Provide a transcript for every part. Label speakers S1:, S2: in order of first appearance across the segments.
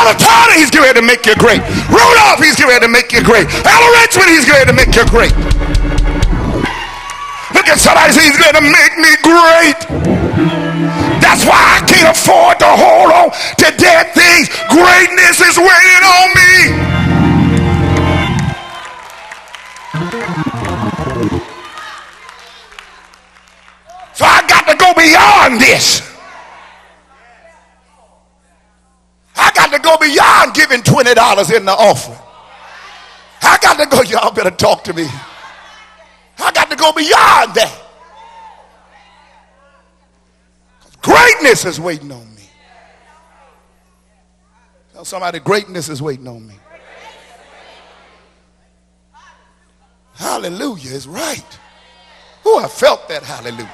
S1: Elder Turner, he's getting ready to make you great. Rudolph, he's getting ready to make you great. Elder Richmond, he's getting ready to make you great. Look at somebody say, he's going to make me great. That's why I can't afford to hold on to dead things. Greatness is waiting on me. So I got to go beyond this. I got to go beyond giving $20 in the offering. I got to go, y'all better talk to me. I got to go beyond that. Greatness is waiting on me. Tell somebody, greatness is waiting on me. Hallelujah is right. Oh, I felt that. Hallelujah.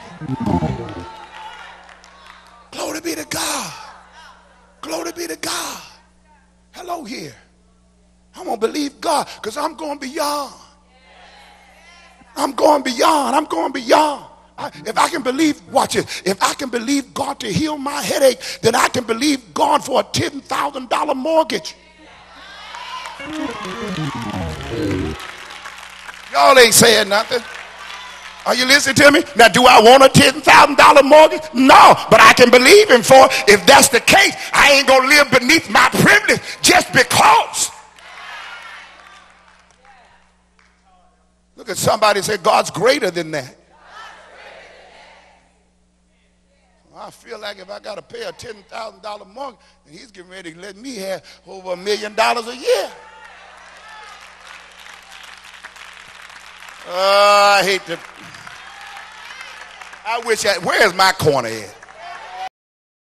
S1: Glory be to God. Glory be to God. Hello here. I'm going to believe God because I'm going beyond. I'm going beyond. I'm going beyond. If I can believe, watch it. If I can believe God to heal my headache, then I can believe God for a $10,000 mortgage. Y'all ain't saying nothing. Are you listening to me? Now, do I want a $10,000 mortgage? No, but I can believe him for it. If that's the case, I ain't going to live beneath my privilege just because. Look at somebody say, God's greater than that. I feel like if I got to pay a $10,000 mortgage, and he's getting ready to let me have over $1 million a year. I hate to. I wish where's my corner at?